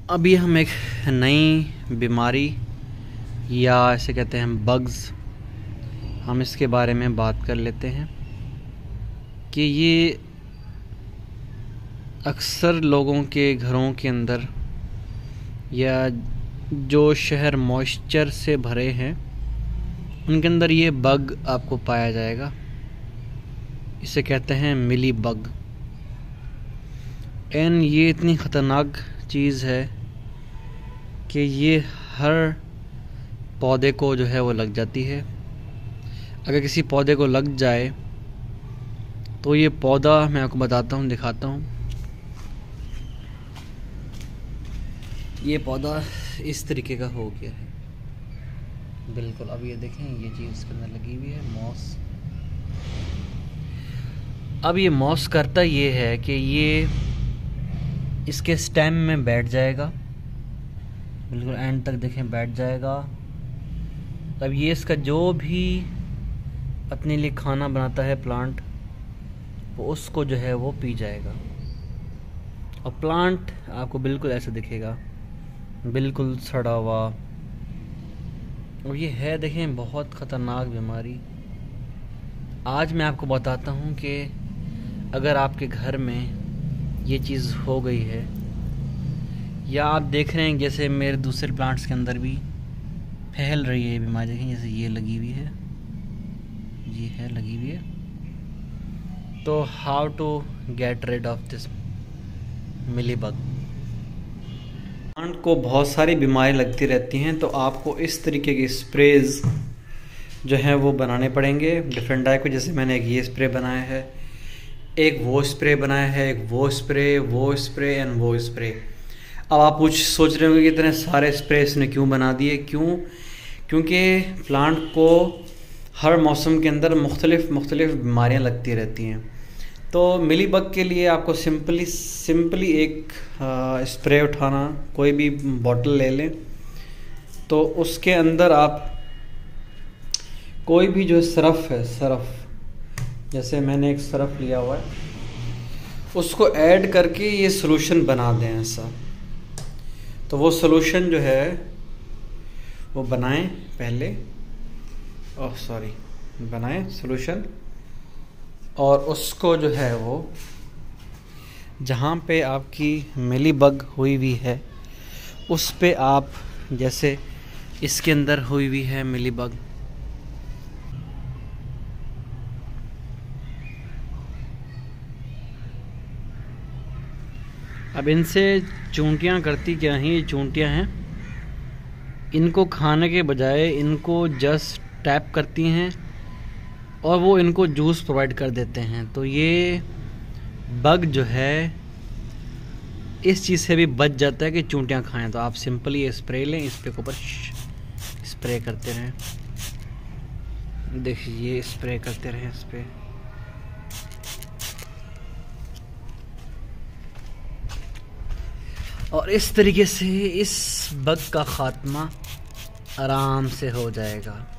अभी हम एक नई बीमारी या ऐसे कहते हैं बग्स, हम इसके बारे में बात कर लेते हैं कि ये अक्सर लोगों के घरों के अंदर या जो शहर मॉइस्चर से भरे हैं उनके अंदर ये बग आपको पाया जाएगा। इसे कहते हैं मिली बग। एंड ये इतनी ख़तरनाक चीज़ है कि ये हर पौधे को जो है वो लग जाती है। अगर किसी पौधे को लग जाए तो ये पौधा, मैं आपको बताता हूँ, दिखाता हूँ। ये पौधा इस तरीके का हो गया है बिल्कुल। अब ये देखें, ये चीज़ इसके अंदर लगी हुई है, मॉस। अब ये मॉस करता ये है कि ये इसके स्टेम में बैठ जाएगा, बिल्कुल एंड तक देखें बैठ जाएगा। तब ये इसका जो भी अपने लिए खाना बनाता है प्लांट, वो उसको जो है वो पी जाएगा। और प्लांट आपको बिल्कुल ऐसे दिखेगा, बिल्कुल सड़ा हुआ। और ये है देखें बहुत ख़तरनाक बीमारी। आज मैं आपको बताता हूँ कि अगर आपके घर में ये चीज़ हो गई है, या आप देख रहे हैं जैसे मेरे दूसरे प्लांट्स के अंदर भी फैल रही है ये बीमारी, देखें जैसे ये लगी हुई है, ये है लगी हुई है। तो how to get rid of this mealybug. Plant को बहुत सारी बीमारी लगती रहती हैं, तो आपको इस तरीके के स्प्रेज जो हैं वो बनाने पड़ेंगे डिफरेंट टाइप के। जैसे मैंने एक ये स्प्रे बनाया है, एक वो स्प्रे बनाया है, एक वो स्प्रे, वो स्प्रे एंड वो स्प्रे। अब आप सोच रहे होंगे कि इतने सारे स्प्रे इसने क्यों बना दिए। क्योंकि प्लांट को हर मौसम के अंदर मुख्तलिफ बीमारियां लगती रहती हैं। तो मिली बग के लिए आपको सिंपली एक स्प्रे उठाना, कोई भी बॉटल ले लें, तो उसके अंदर आप कोई भी जो सरफ है, जैसे मैंने एक सरफ लिया हुआ है, उसको ऐड करके ये सॉल्यूशन बना दें ऐसा। तो वो सॉल्यूशन जो है वो बनाएं पहले, बनाएं सॉल्यूशन, और उसको जो है वो जहाँ पे आपकी मिली बग हुई हुई है उस पे आप, जैसे इसके अंदर हुई हुई है मिली बग, अब इनसे चूंटियाँ करती क्या हैं, ये चूंटियाँ हैं, इनको खाने के बजाय इनको जस्ट टैप करती हैं और वो इनको जूस प्रोवाइड कर देते हैं। तो ये बग जो है इस चीज़ से भी बच जाता है कि चूंटियाँ खाएं। तो आप सिंपली ये स्प्रे लें, इस पे ऊपर स्प्रे करते रहें, देखिए ये स्प्रे करते रहें इस पे। और इस तरीके से इस बग का ख़ात्मा आराम से हो जाएगा।